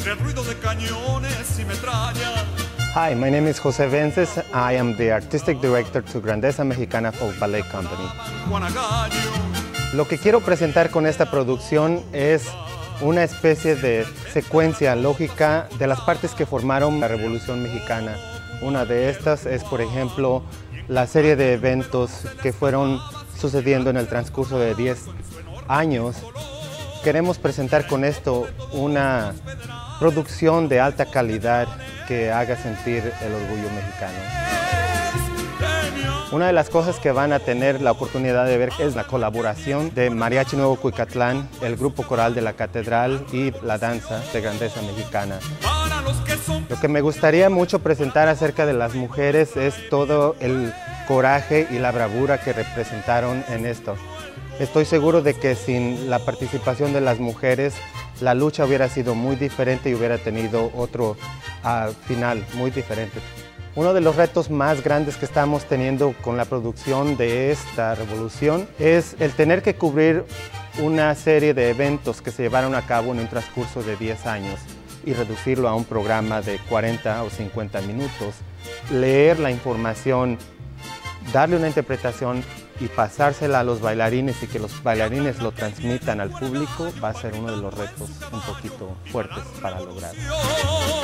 entre el ruido de cañones y metrallas. Hi, my name is José Vences. I am the Artistic Director to Grandeza Mexicana Folk Ballet Company. Lo que quiero presentar con esta producción es una especie de secuencia lógica de las partes que formaron la Revolución Mexicana. Una de estas es, por ejemplo, la serie de eventos que fueron sucediendo en el transcurso de 10 años. Queremos presentar con esto una producción de alta calidad que haga sentir el orgullo mexicano. Una de las cosas que van a tener la oportunidad de ver es la colaboración de Mariachi Nuevo Cuicatlán, el Grupo Coral de la Catedral y la danza de Grandeza Mexicana. Lo que me gustaría mucho presentar acerca de las mujeres es todo el coraje y la bravura que representaron en esto. Estoy seguro de que sin la participación de las mujeres, la lucha hubiera sido muy diferente y hubiera tenido otro final muy diferente. Uno de los retos más grandes que estamos teniendo con la producción de esta revolución es el tener que cubrir una serie de eventos que se llevaron a cabo en un transcurso de 10 años y reducirlo a un programa de 40 o 50 minutos. Leer la información, darle una interpretación y pasársela a los bailarines y que los bailarines lo transmitan al público va a ser uno de los retos un poquito fuertes para lograr.